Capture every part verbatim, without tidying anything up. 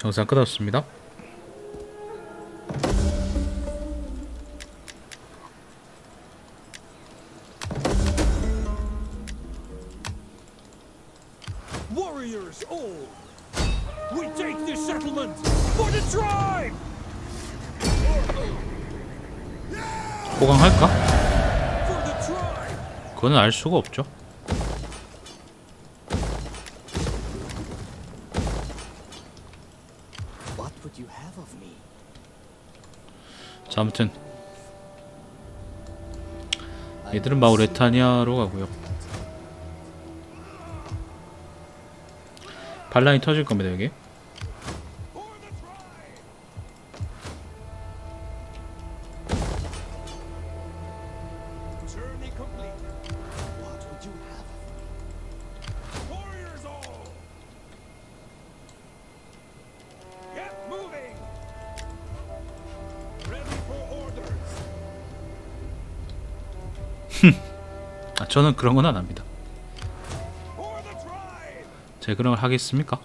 영상 끝났습니다. Warriors all, we take this settlement for the tribe. 호강할까? For the tribe. 그거는 알 수가 없죠. What would you have of me? 자, 아무튼 얘들은 마우레타니아로 가고요. 반란이 터질 겁니다, 여기. 아, 저는 그런 건 안 합니다. 제가 그런 걸 하겠습니까?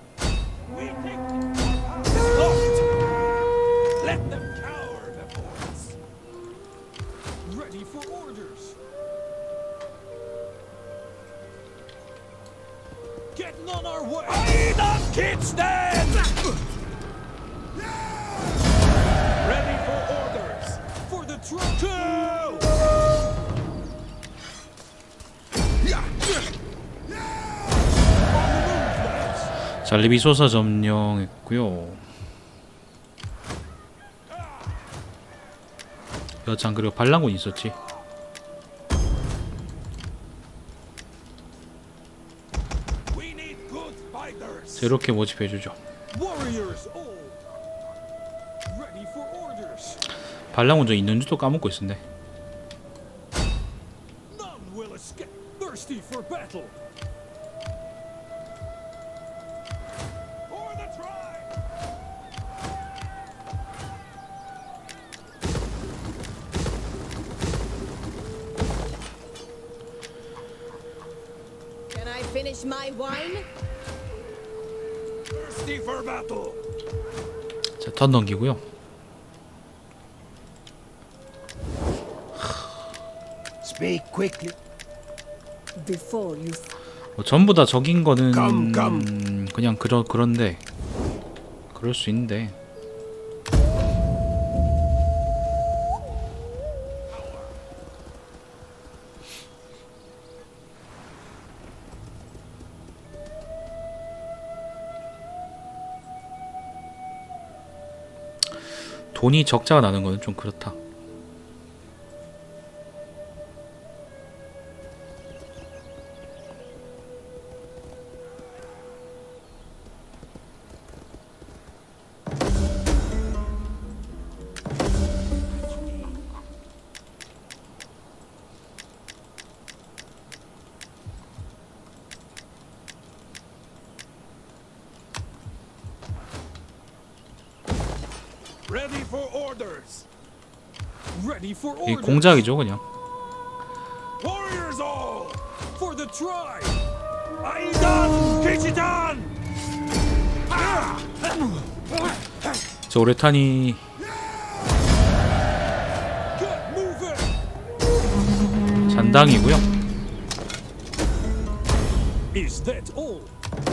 자, 리비소사 점령했고요. 여장 그리고 반란군이 있었지. 자, 이렇게 모집해주죠. 반란군 저 있는지도 까먹고 있었네. Finish my wine? Thirsty for battle. 자, 턴 넘기고요. Speak quickly. Before you. 뭐 전부 다 적인 거는 Come, come. 그냥 그러 그런데 그럴 수 있는데. 돈이 적자가 나는 거는 좀 그렇다. Ready for orders. Ready for 이 orders. 공작이죠, 그냥. Warriors all for the tribe. 아이단 기지단. 저 오레탄이 잔당이고요. Is that all?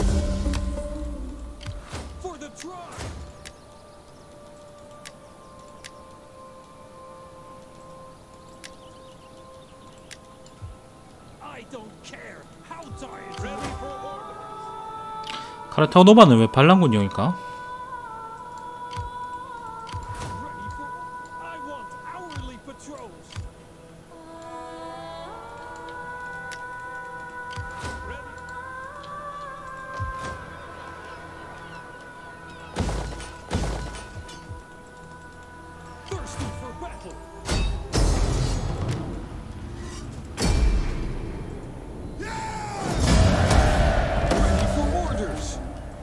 For the tribe. I don't care how tired. Ready for orders. 카르타고노바는 왜 반란군용일까? Ready for. I want hourly patrols. Ready. Thirsty for battle. Ready for orders.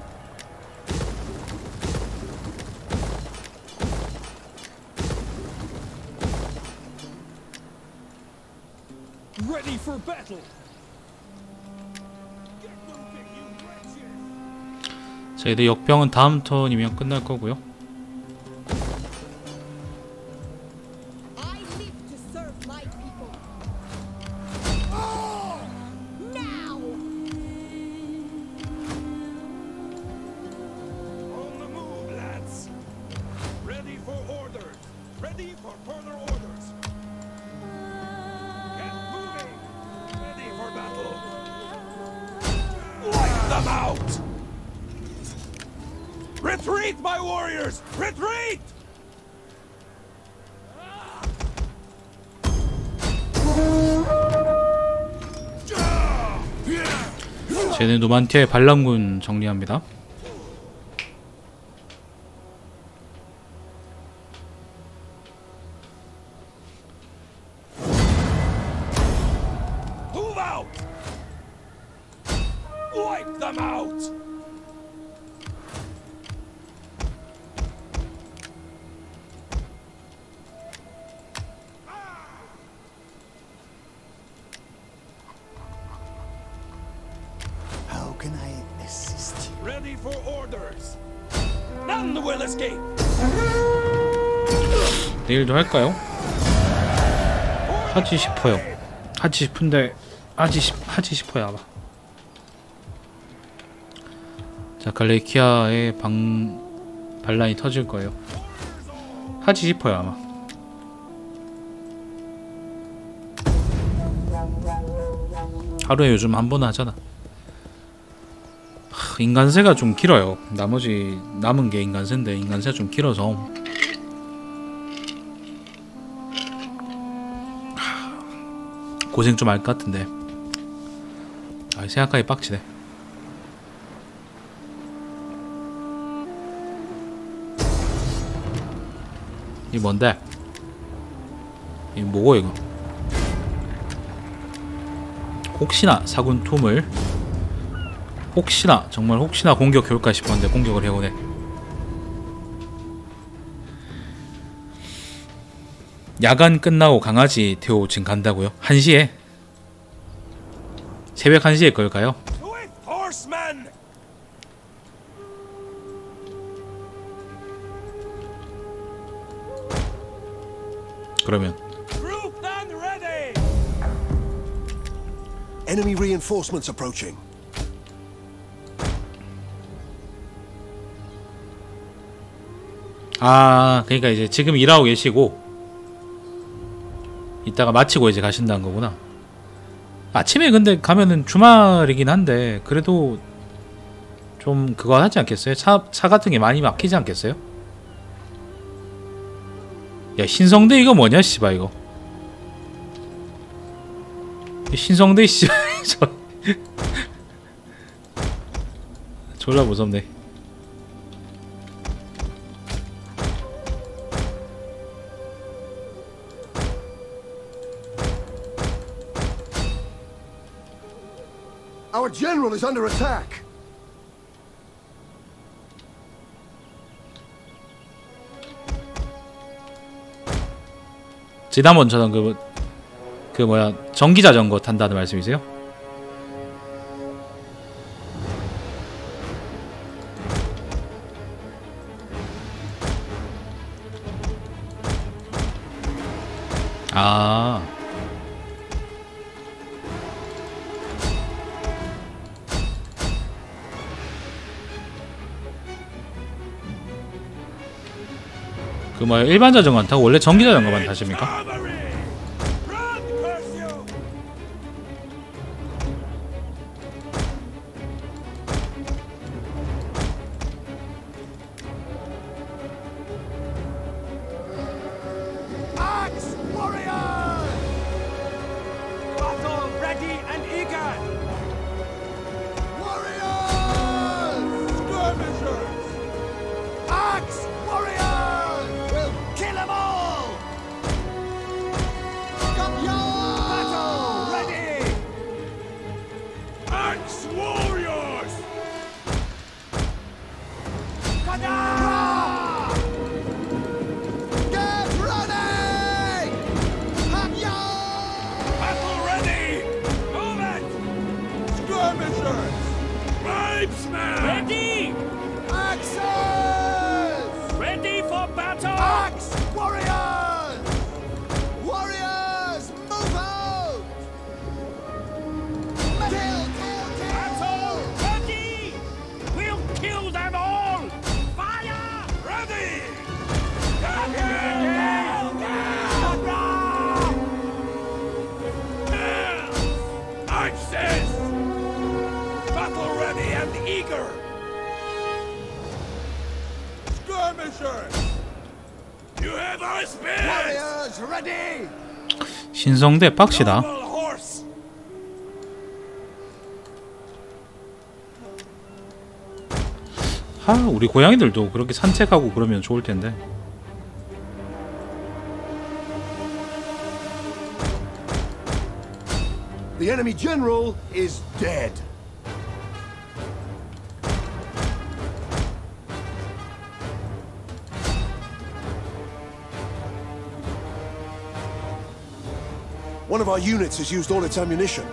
Ready for battle. Get moving, you wretches. 자, 이제 역병은 다음 턴이면 끝날 거고요. I live to serve my people. Now! On the move, lads. Ready for orders. Ready for further orders. Get moving. Ready for battle. Wipe them out! Retreat, my warriors! Retreat! 쟤는 노만티아의 반란군 정리합니다. Move out! Wipe them out! How can I assist you? Ready for orders. None will escape. 내일도 할까요? 하지 싶어요. 하지 싶은데 하지 싶 하지 싶어요 아마. 자, 갈레키아의 방 반란이 터질 거예요. 하지 싶어요 아마. 하루에 요즘 한 번 하잖아. 하, 인간세가 좀 길어요. 나머지 남은 게 인간세인데 인간세가 좀 길어서 하, 고생 좀 할 것 같은데. 아, 생각하기 빡치네. 이 뭔데? 이 뭐고 이거? 혹시나 사군 톰을 혹시나 정말 혹시나 공격해올까 싶었는데 공격을 해오네. 야간 끝나고 강아지 태워 지금 간다고요? 한 시에? 새벽 한 시에 걸까요? Swift horsemen! 그러면 Group and ready! Enemy reinforcements approaching. 아, 그러니까 이제 지금 일하고 계시고 이따가 마치고 이제 가신다는 거구나. 아침에 근데 가면은 주말이긴 한데 그래도 좀 그거 하지 않겠어요? 차, 차 같은 게 많이 막히지 않겠어요? 야, 신성대 이거 뭐냐 씨발 이거. 이 신성대 씨발 저 졸라 무섭네. Our general is under attack. 지난번처럼 그, 그 뭐야 전기자전거 탄다는 말씀이세요? 아, 그 뭐야 일반 자전거 안 타고 원래 전기 자전거만 타십니까? Cavalry! Run, curse you! Axe warriors! Battle ready and eager! Warriors! Skirmishers! Axe warriors! We'll kill them all! Battle ready! Axe warriors! Kada! Get ready! Battle ready! Move it! Skirmishers! Tribesmen! Ready! skirmishers! You have our spears! Warriors, ready! 신성대 빡시다. Noble horse! 하, 우리 고양이들도 그렇게 산책하고 그러면 좋을 텐데. The enemy general is dead. One of our units has used all its ammunition.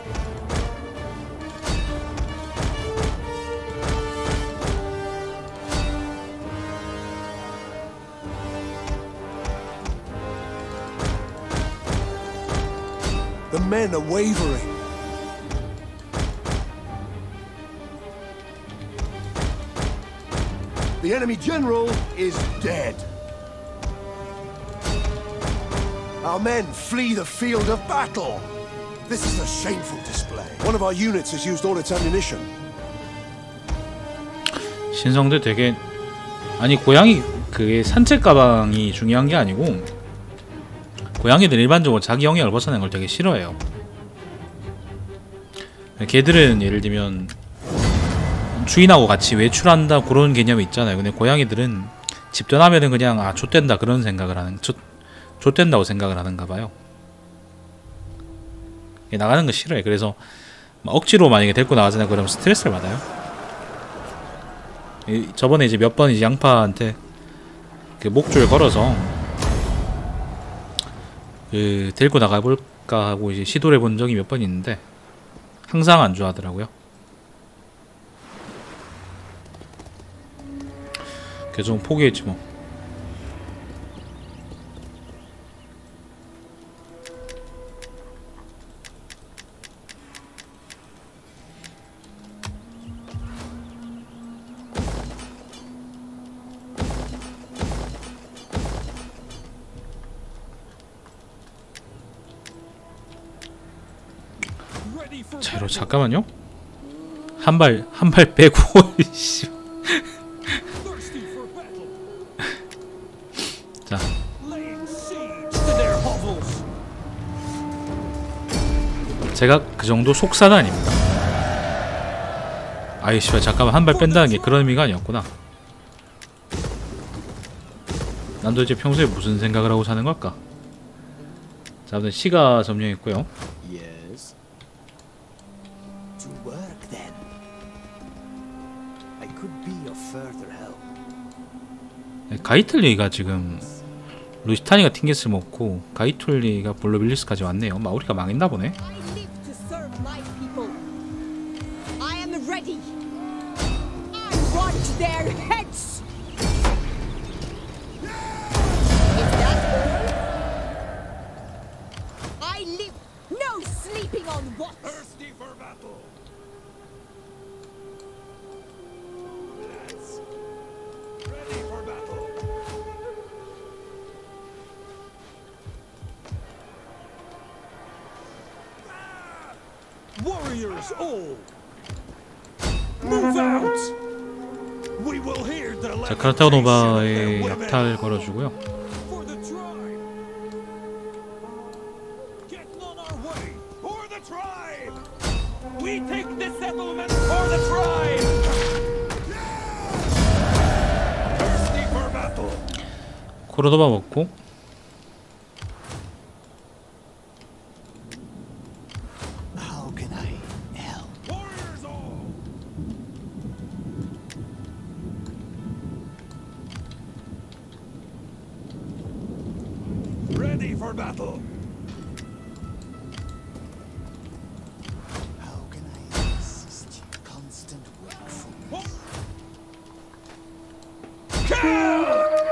The men are wavering. The enemy general is dead. Our men flee the field of battle. This is a shameful display. One of our units has used all its ammunition. 신성대 되게 아니 고양이 그게 산책 가방이 중요한 게 아니고 고양이들 일반적으로 자기 영역을 벗어나는 걸 되게 싫어해요. 걔들은 예를 들면 주인하고 같이 외출한다 그런 개념이 있잖아요. 근데 고양이들은 집 떠나면은 그냥 아 좆된다 그런 생각을 하는 좆, 좆된다고 생각을 하는가 봐요. 나가는 거 싫어해. 그래서 억지로 만약에 데리고 나가잖아요. 그러면 스트레스를 받아요. 저번에 이제 몇 번 이제 양파한테 그 목줄 걸어서 그 데리고 나가볼까 하고 이제 시도를 해본 적이 몇 번 있는데 항상 안 좋아하더라고요. 그래서 좀 포기했지 뭐. 자, 이러 잠깐만요. 한 발 한 발 빼고 씨. 자. 제가 그 정도 속사는 아닙니다. 아이씨, 잠깐만 한 발 뺀다는 게 그런 의미가 아니었구나. 난 도대체 평소에 무슨 생각을 하고 사는 걸까? 자, 아무튼 시가 점령했고요. Yes. To work then. I could be of further help. 가이틀리가 지금 루시타니가 팅게스 먹고 가이툴리가 볼로빌리스까지 왔네요. 마우리가 망했나 보네. I live to serve my people. I am ready. I want their heads. Is that all? I live. No sleeping on what? Thirsty for battle! Lads, ready for battle! Warriors all! Move out! We will hear the 자, lamentation 카르타고노바에 of the 약탈 women. 걸어주고요. For the tribe! Getting on our way! For the tribe! We take the settlement for the tribe! Thirsty for battle! 코르도바 먹고 How can I help? Warriors all! Ready for battle! How can I assist you? Constant wakefulness. Kill!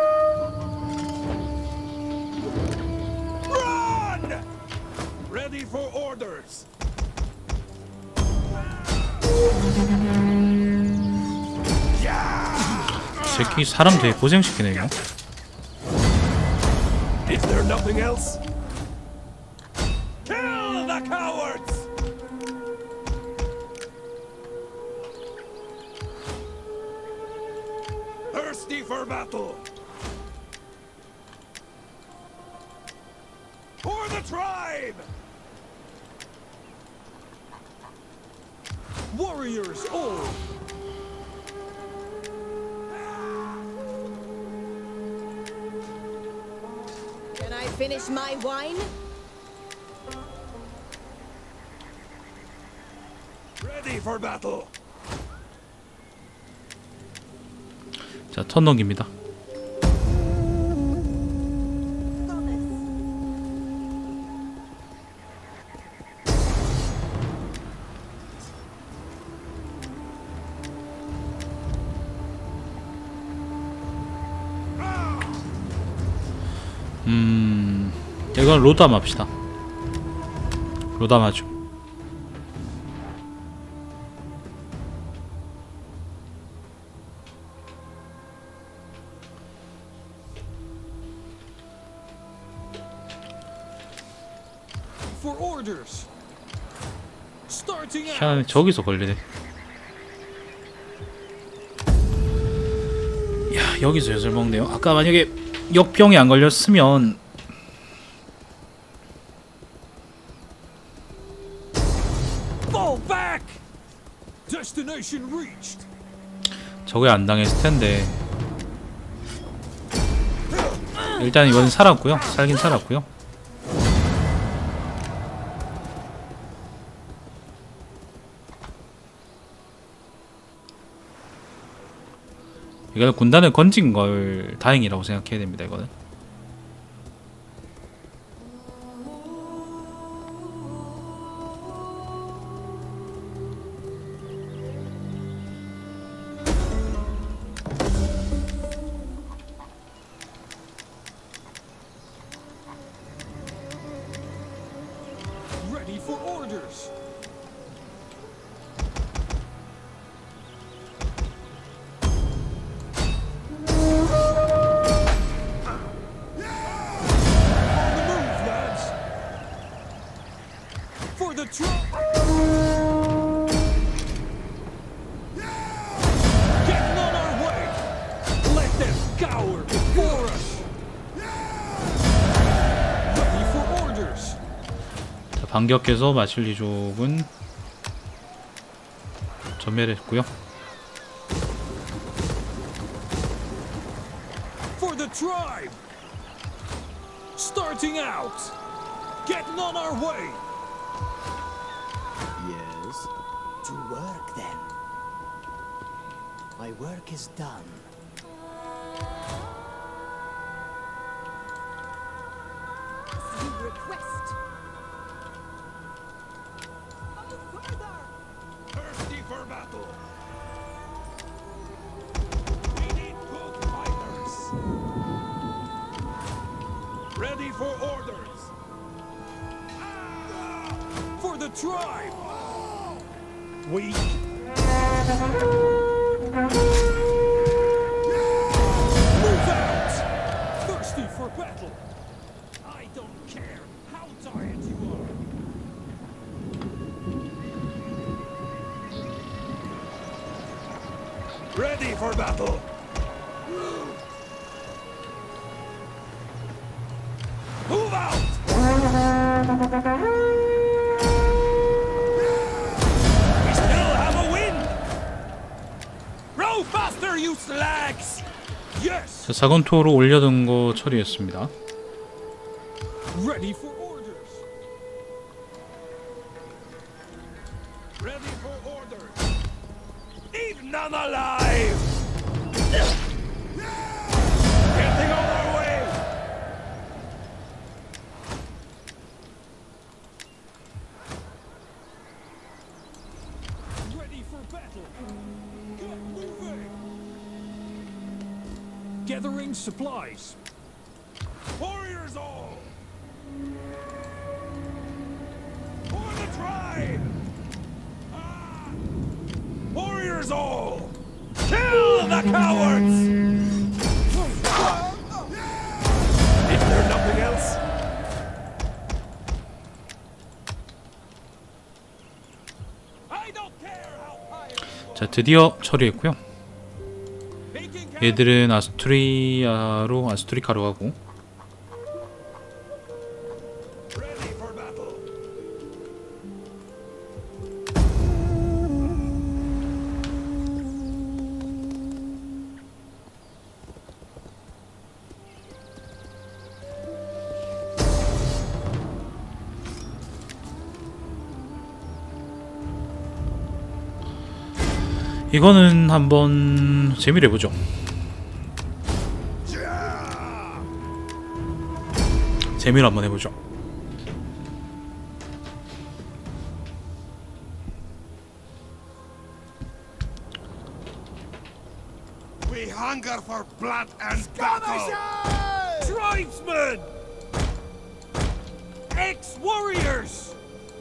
Run! Ready for orders! 이 새끼 사람 되게 고생시키네 이거. Is there nothing else? Kill the cowards! Thirsty for battle! For the tribe! Warriors all! Can I finish my wine? Ready for battle! 자, 턴 넘깁니다. 음, 이건 로담 합시다. 로담 하죠. For orders! Starting out! 희한하네, 저기서 걸리네. 야, 여기서 엿을 먹네요. 아까 만약에 역병이 안 걸렸으면 Fall back! Destination reached! 저게 안 당했을 텐데. 일단 이건 살았고요. 살긴 살았고요. 이거는 군단을 건진 걸 다행이라고 생각해야 됩니다. 이거는. Ready for orders! On the move, lads! For the tribe! Getting on our way! Let them cower before us! Ready for orders! 자, 반격해서 마실리족은 전멸했고요. For the tribe! Starting out! Getting on our way! Yes. To work then. My work is done. As you request. Go further! Thirsty for battle! We need good fighters! Ready for orders! For the tribe! Weak! Move out! Thirsty for battle! I don't care how tired you are! Ready for battle! Move out! We still have a wind! Row faster, you slags! Yes! 자, 사건토로 올려둔 거 처리했습니다. Ready for orders! Ready for orders! Leave none alive! Getting on our way! Ready for battle! Get moving! Gathering supplies! Warriors all! For the tribe! Ah! Warriors all! Kill the cowards! Is there nothing else? I don't care how tired you are. 자, 드디어 처리했고요. Making 얘들은 아스트리아로 아스트리카로 가고 Ready for battle. 이거는 한번 재미를 해보죠. 재미를 한번 해보죠. We hunger for blood and battle! Tribesmen! Ex-warriors!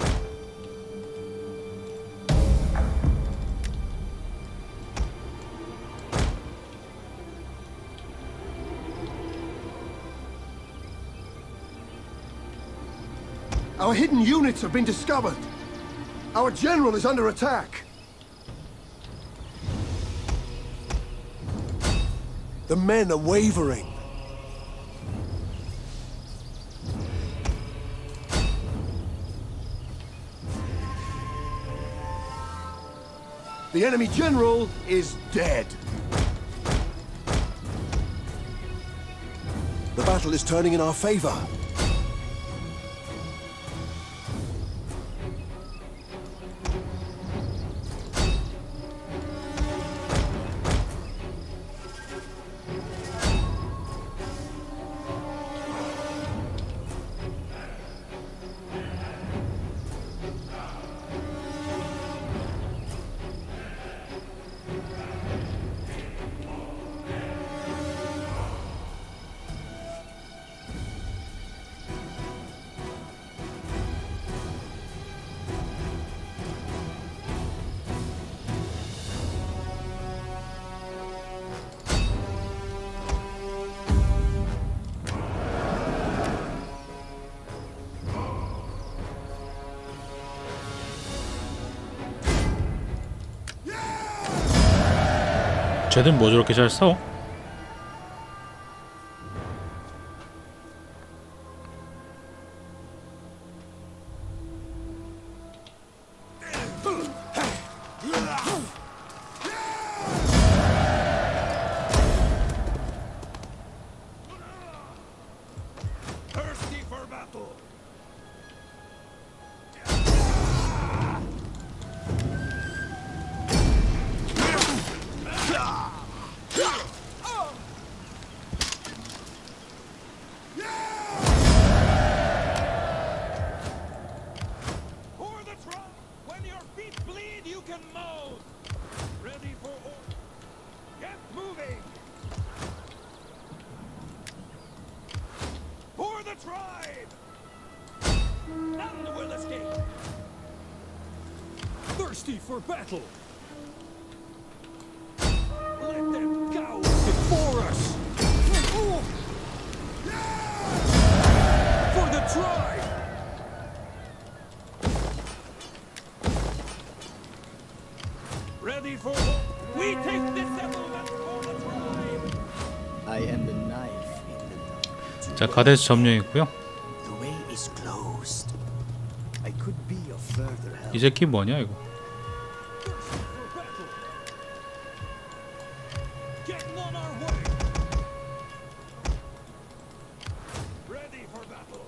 Our hidden units have been discovered. Our general is under attack. The men are wavering. The enemy general is dead. The battle is turning in our favor. 쟤들 뭐 저렇게 잘 싸워? Thirsty for battle. For the tribe. When your feet bleed, you can moan. Ready for order. Get moving. For the tribe. None will escape. Thirsty for battle. Let them go before us. For the tribe. Ready for we take the settlement for the tribe. I am the knife in the 자, 가데스 점령했고요. The way is closed. I could be of further help. 이 새끼 뭐냐 이거? Thirsty for battle. Getting on our way. Ready for battle.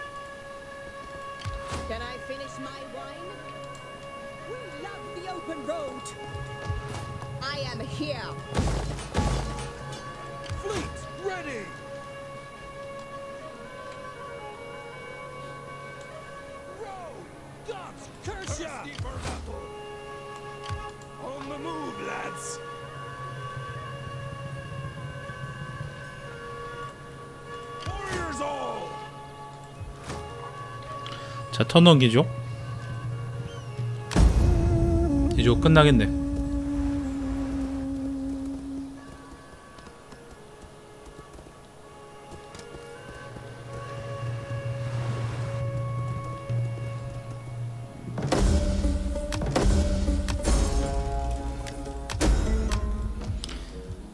Can I finish my wine? We love the open road. I am here. Fleet ready. Row, guns, Kershaw. Thirsty for battle. On the move, lads. Warriors all. 자, 턴 넘기죠. 이제 곧 끝나겠네.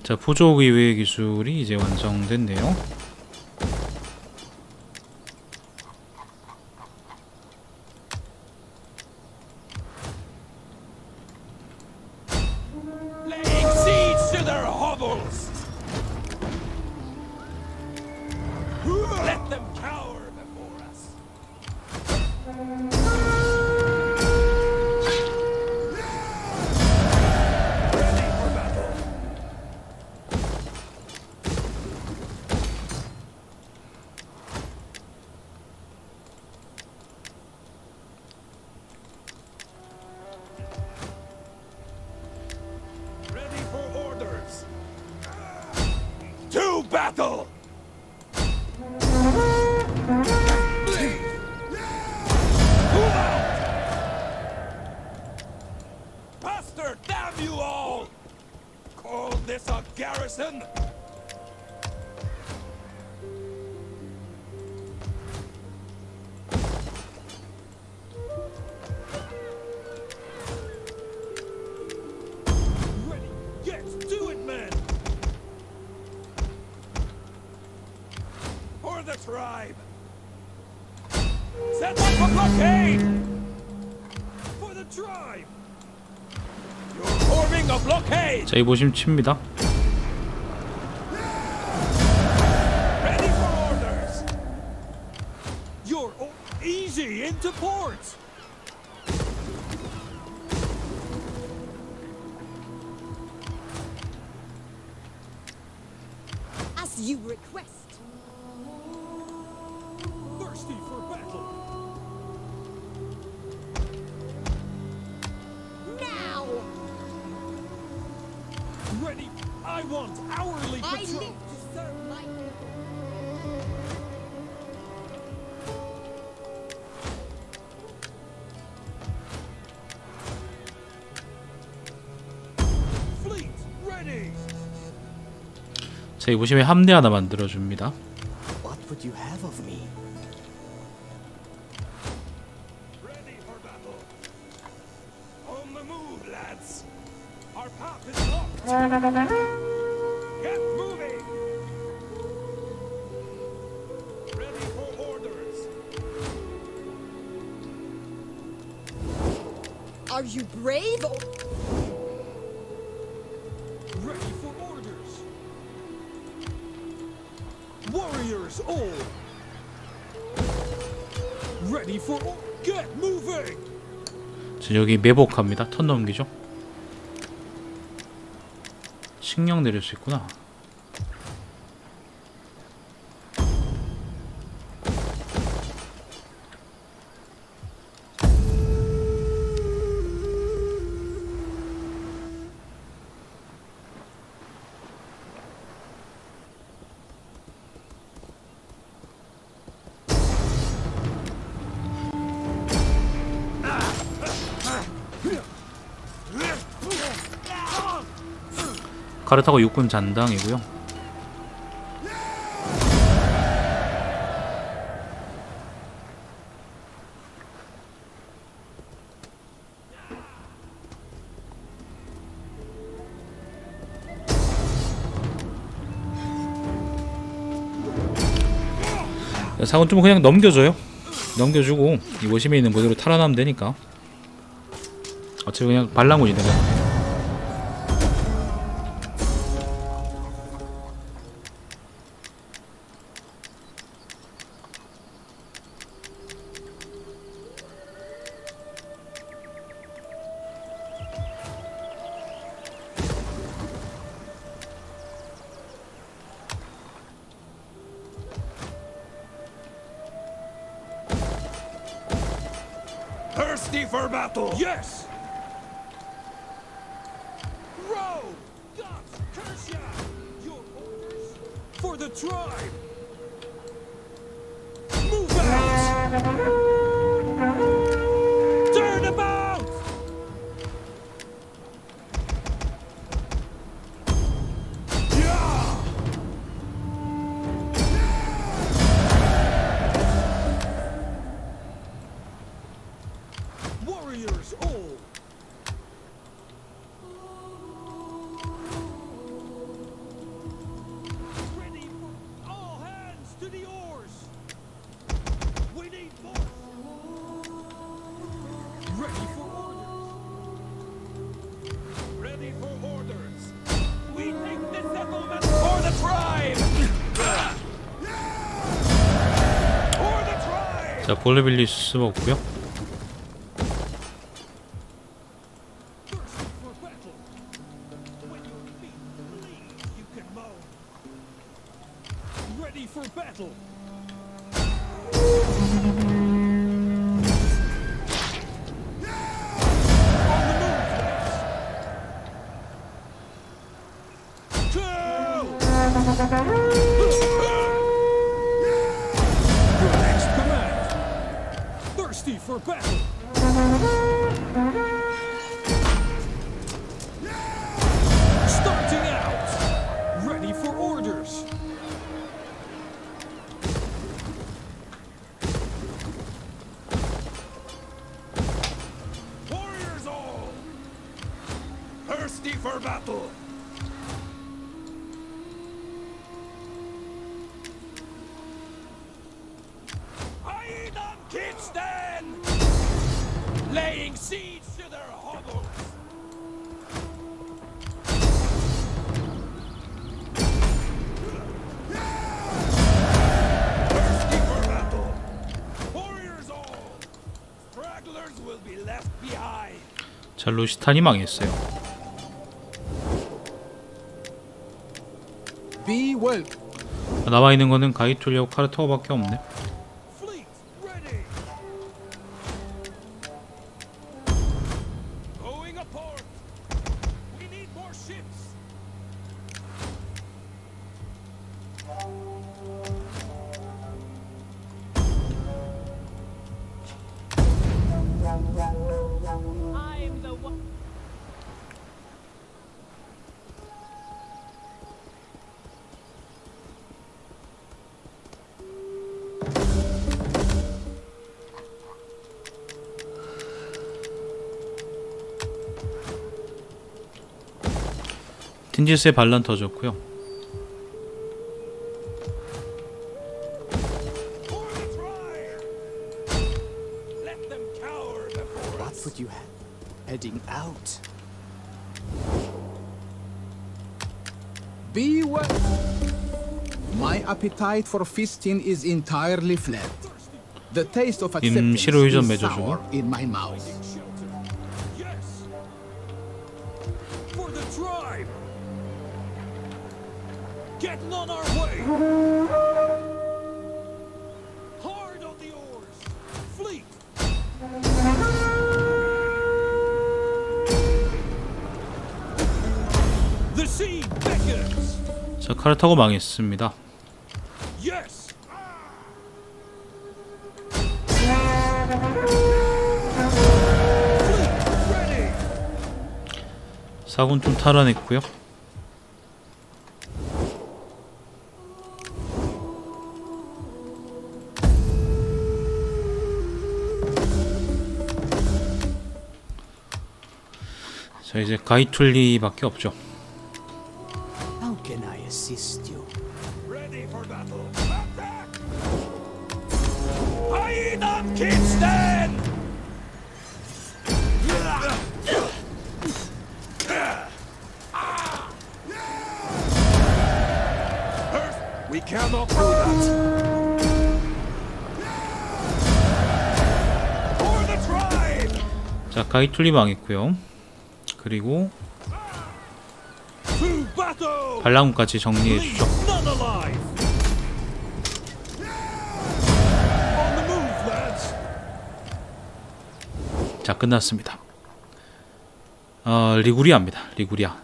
자, 부족 이외의 기술이 이제 완성됐네요. Laying siege to their hovels. Let them cower before us. Ready for battle. Ready for orders. To battle. Move out! Bastard, damn you all! Call this a garrison? Ready, get to it, men! For the tribe! Set up a blockade! For the tribe! You're forming a blockade! 자, 이 보시면 칩니다. Ready for orders! You're o easy into port! As you request. Thirsty for battle! Now! Ready! I want hourly I patrol! live to serve my people. Fleet, ready! 자, 이 보시면 함대 하나 만들어 줍니다. What would you have of me? Ready for battle! On the move, lads! Our path is locked! Get moving! Ready for orders! Are you brave or Ready for orders! Warriors all! Ready for or- Get moving! 자, 여기 매복합니다. 턴 넘기죠. 식량 내릴 수 있구나. 카르타고 육군 잔당이고요. 사원 좀 그냥 넘겨줘요. 넘겨주고 이 모심에 있는 모델로 탈환하면 되니까. 어차피 그냥 반란군이 되면. Thirsty for battle! Yes! Row! Guts! Kershia! Your orders? For the tribe! Move out! Turn about! Yeah! Warriors all! 자, 볼레빌리스 먹고요. For battle. Starting out. Ready for orders. Warriors all. Thirsty for battle. Aedan Kidston! Laying siege to their hovels! Thirsty for battle! Warriors all! Stragglers will be left behind! 자, 루시탄이 망했어요. Be well. 남아있는 거는 가이툴리하고 카르타고밖에 없네. Fleet ready! Going a port! We need more ships! I'm the one. 틴지스의 반란 터졌고요. For the tribe! Let them cower before What us! would you have? Heading out. Be well. My appetite for feasting is entirely fled. The taste of acceptance 임시로 의전 is 맺어주고. sour in my mouth. Shelter. Yes! For the tribe! Getting on our way! Hard on the oars! Fleet! The sea beckons! 자, 카르타고 망했습니다. Yes! Fleet ready! 사군 좀 탈환했고요. 자, 이제 가이툴리밖에 없죠. How can I assist you? Ready for battle. Attack! Aedan Kidston! We cannot do that. For the tribe! 자, 가이툴리 망했고요. 그리고 To battle! 반란군까지 정리해 Leave 주죠. none alive! On the move, lads! 자, 끝났습니다. 어, 리구리아입니다. 리구리아.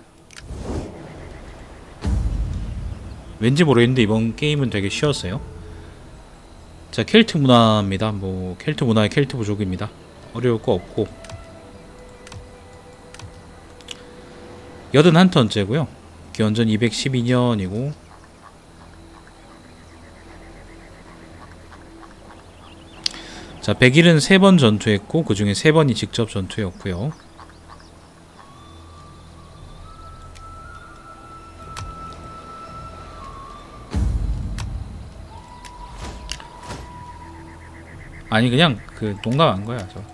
왠지 모르겠는데 이번 게임은 되게 쉬웠어요. 자, 켈트 문화입니다. 뭐 켈트 문화의 켈트 부족입니다. 어려울 거 없고 여든한 턴째고요. 기원전 이백십이 년이고 자, 백일은 세 번 전투했고 그 중에 세 번이 직접 전투였고요. 아니 그냥 그 농담한 거야. 저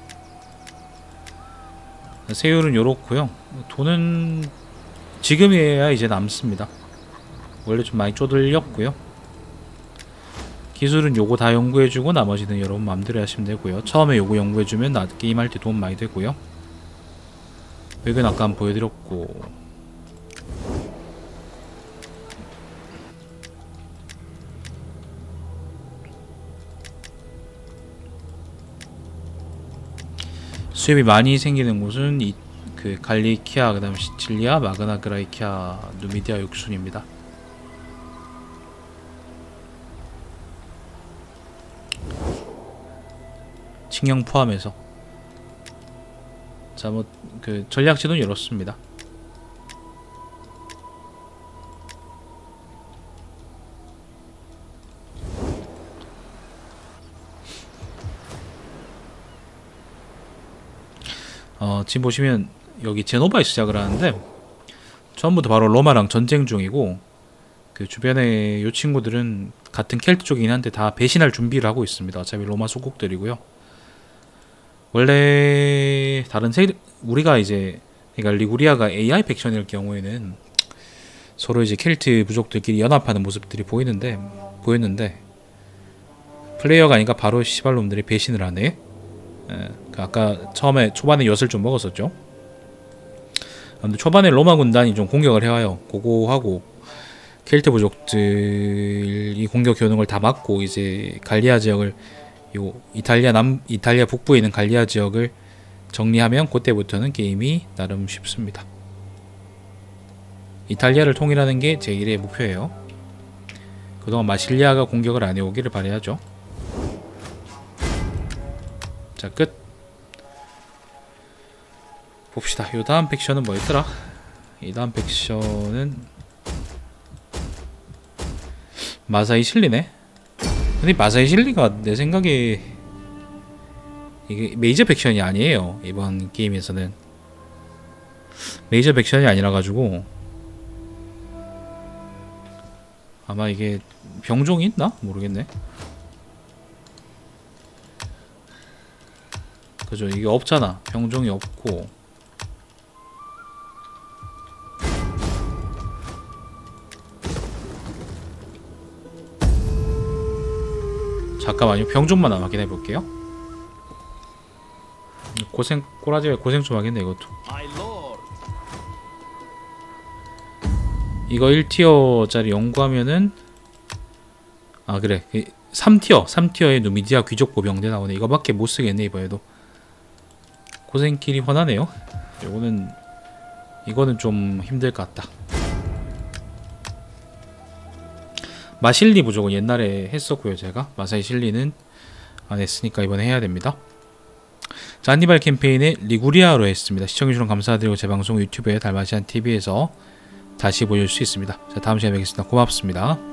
세율은 요렇고요. 돈은 지금이야 이제 남습니다. 원래 좀 많이 쪼들렸고요. 기술은 요거 다 연구해주고 나머지는 여러분 마음대로 하시면 되고요. 처음에 요거 연구해주면 나 게임할 때 도움 많이 되고요. 여기는 아까 한번 보여드렸고, 수입이 많이 생기는 곳은 이, 그 갈리키아, 그 다음 시칠리아, 마그나 그라이키아, 누미디아 육순입니다. 칭령 포함해서. 자, 뭐 그 전략지도는 이렇습니다. 어, 지금 보시면 여기 제노바에 시작을 하는데 처음부터 바로 로마랑 전쟁 중이고, 그 주변에 요 친구들은 같은 켈트 쪽이긴 한데 다 배신할 준비를 하고 있습니다. 어차피 로마 소국들이고요. 원래 다른 세 우리가 이제 그러니까 리구리아가 에이아이 팩션일 경우에는 서로 이제 켈트 부족들끼리 연합하는 모습들이 보이는데 보였는데 플레이어가 아니까 바로 시발놈들이 배신을 하네. 예, 그 아까 처음에 초반에 엿을 좀 먹었었죠. 근데 초반에 로마 군단이 좀 공격을 해와요. 그거 하고 켈트 부족들이 공격해오는 걸 다 막고 이제 갈리아 지역을 요 이탈리아 남 이탈리아 북부에 있는 갈리아 지역을 정리하면 그때부터는 게임이 나름 쉽습니다. 이탈리아를 통일하는 게 제일의 목표예요. 그동안 마실리아가 공격을 안 해오기를 바라야죠. 자, 끝. 봅시다. 요 다음 팩션은 뭐였더라? 이 다음 팩션은 마사이 실리네. 근데 마사이 실리가 내 생각에 이게 메이저 팩션이 아니에요. 이번 게임에서는 메이저 팩션이 아니라 가지고 아마 이게 병종이 있나? 모르겠네. 그죠? 이게 없잖아. 병종이 없고. 잠깐만요. 병종만 남 확인해 볼게요. 고생 꼬라지가 고생 좀 하겠네 이것도. 이거 일 티어짜리 연구하면은 아 그래 삼 티어 삼 티어의 누미디아 귀족 보병대 나오네. 이거밖에 못 쓰겠네 이번에도. 고생길이 훤하네요. 요거는 이거는 좀 힘들 것 같다. 마실리 부족은 옛날에 했었고요. 제가 마사이 실리는 안 했으니까 이번에 해야 됩니다. 자, 한니발 캠페인의 리구리아로 했습니다. 시청해주셔서 감사드리고 제 방송 유튜브에 달마시안 티비에서 다시 보실 수 있습니다. 자, 다음 시간에 뵙겠습니다. 고맙습니다.